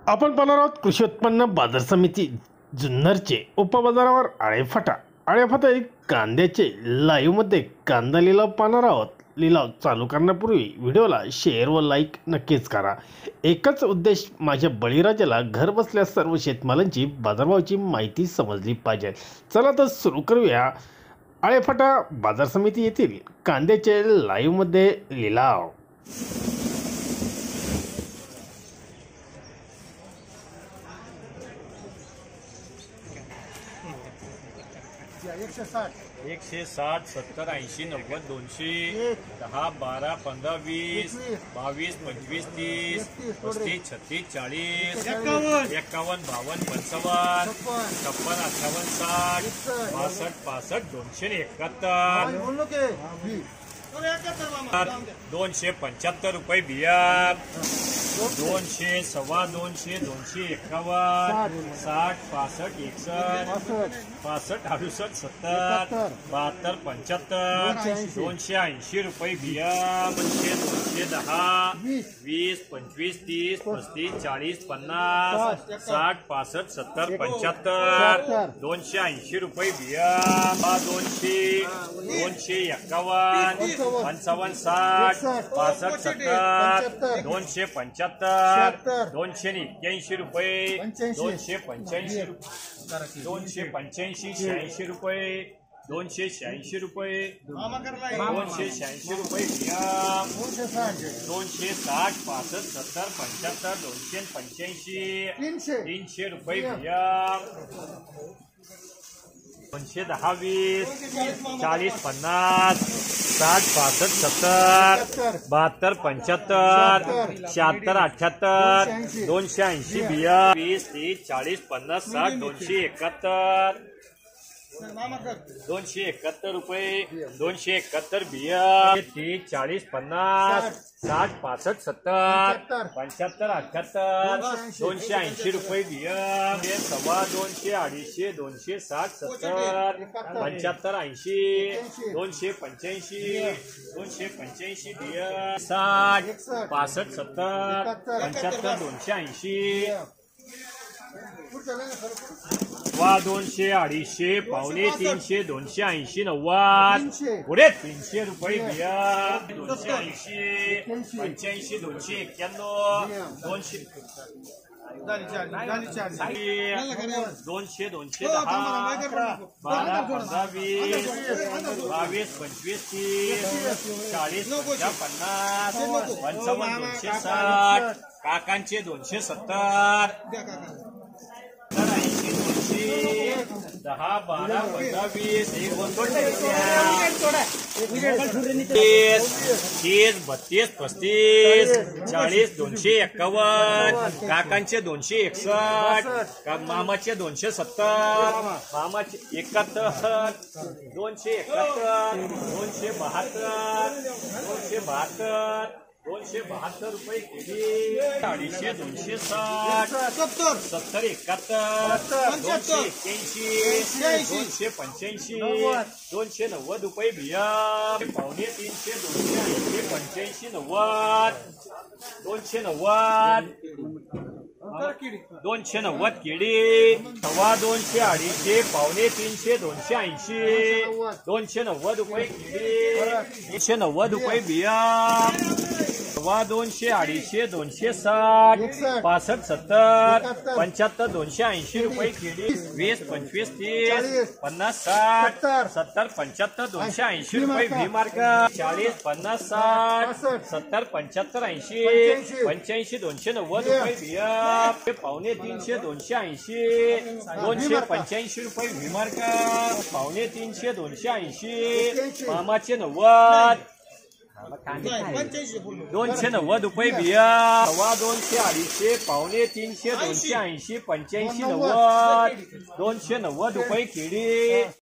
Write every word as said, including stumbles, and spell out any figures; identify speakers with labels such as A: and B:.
A: आपण पाहणार आहोत कृषी उत्पन्न बाजार समिती जुन्नरचे उपबाजारावर आळेफाटा आळेफाटा एक कांद्याचे लाईव्हमध्ये कांदा लिलाव पाहणार आहोत। लिलाव चालू करण्यापूर्वी व्हिडिओला शेअर व लाईक नक्कीच करा। एकच उद्देश, माझ्या बळीराजाला घर बसल्या सर्व शेतमालांची बाजारभावाची माहिती समजली पाहिजे। चला तर सुरू करूया। आळेफाटा बाजार समिती येथील कांद्याचे लाईव्हमध्ये लिलाव।
B: एकशे साठ
C: एकशे साठ सत्तर ऐंशी नव्वद दोनशे दहा बारा पंधरा वीस बावीस पंचवीस तीस पस्तीस छत्तीस चाळीस एक्कावन्न बावन्न पंचावन्न छप्पन अठ्ठावन्न साठ बासष्ट पासष्ट दोनशे एकाहत्तर दोनशे पंच्याहत्तर रुपये बिया दोनशे सव्वा दोनशे दोनशे एक्कावन्न साठ पासष्ट एकसष्ट पासष्ट अडुसष्ट सत्तर बहात्तर पंच्याहत्तर दोनशे ऐंशी रुपये बिया म्हणजे दोनशे दहा वीस पंचवीस तीस पस्तीस चाळीस पन्नास साठ पासष्ट सत्तर पंच्याहत्तर दोनशे ऐंशी रुपये बिया दोनशे दोनशे एक्कावन्न पंचावन्न साठ पासष्ट सत्तर दोनशे पंच्याहत्तर दोनशे एक्क्याऐंशी रुपये दोनशे पंच्याऐंशी दोनशे पंच्याऐंशी शहाऐंशी रुपये दोनशे शहाऐंशी रुपये दोनशे शहाऐंशी रुपये दोनशे साठ पासष्ट सत्तर पंच्याहत्तर दोनशे पंच्याऐंशी तीनशे रुपये बिया दोनशे दहा वीस चाळीस पन्नास साठ पासष्ट सत्तर बहात्तर पंच्याहत्तर शहात्तर अठ्ठ्याहत्तर दोनशे ऐंशी बिया वीस तीस चाळीस पन्नास साठ दोनशे एकाहत्तर दोनशे एकाहत्तर रुपये दोनशे एकाहत्तर बिया तीस चाळीस पन्नास साठ पासष्ट सत्तर पंच्याहत्तर अठ्ठ्याहत्तर दोनशे ऐंशी रुपये बिया सव्वा दोनशे अडीचशे दोनशे साठ सत्तर पंच्याहत्तर ऐंशी दोनशे पंच्याऐंशी दोनशे पंच्याऐंशी बिया साठ पासष्ट सत्तर पंच्याहत्तर दोनशे ऐंशी वा दोनशे अडीचशे पावणे तीनशे दोनशे ऐंशी नव्वद पुढे तीनशे रुपये बिया दोनशे ऐंशी पंच्याऐंशी दोनशे एक्क्याण्णव दोनशे दोनशे दोनशे दहा बारा पंधरा वीस बावीस पंचवीस तीस चाळीस पन्नास पंचावन्न दोनशे साठ काकांचे दोनशे सत्तर ऐंशी दोनशे दहा बारा पंधरा वीस तीस बत्तीस पस्तीस चाळीस दोनशे एक्कावन्न काकांचे दोनशे एकसष्ट मामाचे दोनशे सत्तर मामाचे एकाहत्तर दोनशे एकाहत्तर दोनशे बहात्तर दोनशे बहात्तर दोनशे बहात्तर रुपये केली अडीचशे दोनशे साठ सत्तर सत्तर एकाहत्तर दोनशे एक्क्याऐंशी दोनशे पंच्याऐंशी दोनशे नव्वद रुपये बिया पावणे तीनशे दोनशे ऐंशी पंच्याऐंशी नव्वद दोनशे नव्वद दोनशे नव्वद केळी सव्वा दोनशे अडीचशे पावणे तीनशे दोनशे ऐंशी दोनशे नव्वद रुपये केळी एकशे नव्वद रुपये बिया सव्वा दोनशे अडीचशे दोनशे साठ पासष्ट सत्तर पंच्याहत्तर दोनशे ऐंशी रुपये केळी वीस पंचवीस तीस पन्नास साठ सत्तर पंच्याहत्तर दोनशे ऐंशी रुपये व्ही मार्क चाळीस पन्नास साठ सत्तर पंच्याहत्तर ऐंशी पंच्याऐंशी दोनशे नव्वद रुपये बिया पावणे तीनशे दोनशे ऐंशी दोनशे पंच्याऐंशी रुपये व्ही मार्क पावणे तीनशे दोनशे ऐंशी मामाचे नव्वद दोनशे नव्वद रुपये बिया सव्वा दोनशे अडीचशे पावणे तीनशे दोनशे ऐंशी पंच्याऐंशी नव्वद दोनशे नव्वद रुपये केळी